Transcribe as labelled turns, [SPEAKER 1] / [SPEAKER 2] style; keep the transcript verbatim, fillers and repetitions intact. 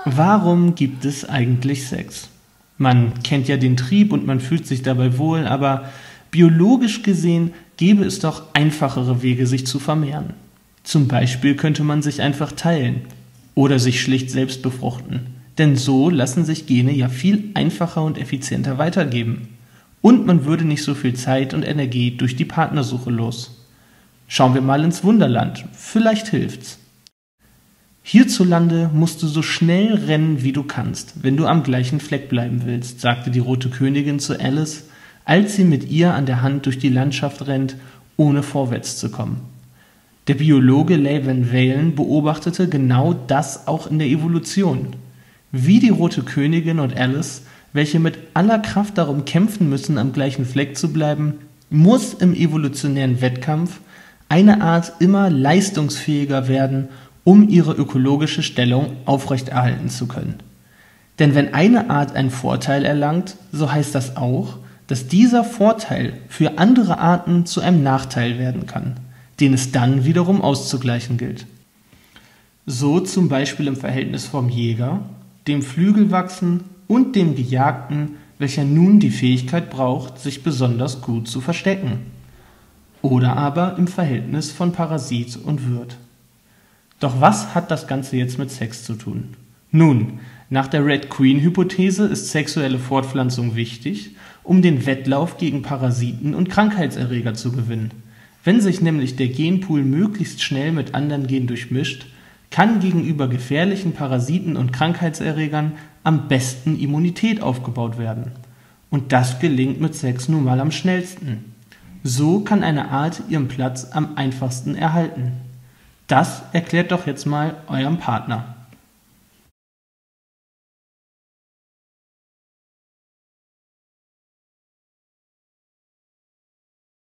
[SPEAKER 1] Warum gibt es eigentlich Sex? Man kennt ja den Trieb und man fühlt sich dabei wohl, aber biologisch gesehen gäbe es doch einfachere Wege, sich zu vermehren. Zum Beispiel könnte man sich einfach teilen oder sich schlicht selbst befruchten, denn so lassen sich Gene ja viel einfacher und effizienter weitergeben. Und man würde nicht so viel Zeit und Energie durch die Partnersuche los. Schauen wir mal ins Wunderland, vielleicht hilft's. Hierzulande musst du so schnell rennen, wie du kannst, wenn du am gleichen Fleck bleiben willst, sagte die Rote Königin zu Alice, als sie mit ihr an der Hand durch die Landschaft rennt, ohne vorwärts zu kommen. Der Biologe Leigh Van Valen beobachtete genau das auch in der Evolution. Wie die Rote Königin und Alice, welche mit aller Kraft darum kämpfen müssen, am gleichen Fleck zu bleiben, muss im evolutionären Wettkampf eine Art immer leistungsfähiger werden, um ihre ökologische Stellung aufrechterhalten zu können. Denn wenn eine Art einen Vorteil erlangt, so heißt das auch, dass dieser Vorteil für andere Arten zu einem Nachteil werden kann, den es dann wiederum auszugleichen gilt. So zum Beispiel im Verhältnis vom Jäger, dem Flügelwachsen und dem Gejagten, welcher nun die Fähigkeit braucht, sich besonders gut zu verstecken. Oder aber im Verhältnis von Parasit und Wirt. Doch was hat das Ganze jetzt mit Sex zu tun? Nun, nach der Red Queen-Hypothese ist sexuelle Fortpflanzung wichtig, um den Wettlauf gegen Parasiten und Krankheitserreger zu gewinnen. Wenn sich nämlich der Genpool möglichst schnell mit anderen Genen durchmischt, kann gegenüber gefährlichen Parasiten und Krankheitserregern am besten Immunität aufgebaut werden. Und das gelingt mit Sex nun mal am schnellsten. So kann eine Art ihren Platz am einfachsten erhalten. Das erklärt doch jetzt mal eurem Partner.